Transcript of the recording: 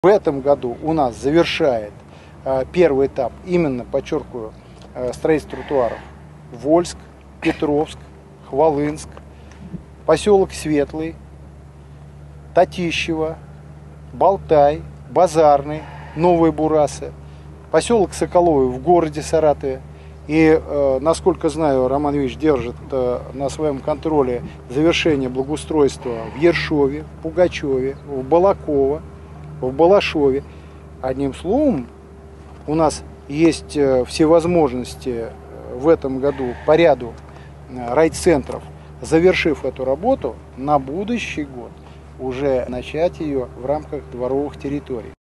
В этом году у нас завершает первый этап, именно, подчеркиваю, строительство тротуаров Вольск, Петровск, Хвалынск, поселок Светлый, Татищево, Балтай, Базарный, Новые Бурасы, поселок Соколовый в городе Саратове. И, насколько знаю, Роман Ильич держит на своем контроле завершение благоустройства в Ершове, в Пугачеве, в Балаково, в Балашове. Одним словом, у нас есть все возможности в этом году по ряду райцентров, завершив эту работу, на будущий год уже начать ее в рамках дворовых территорий.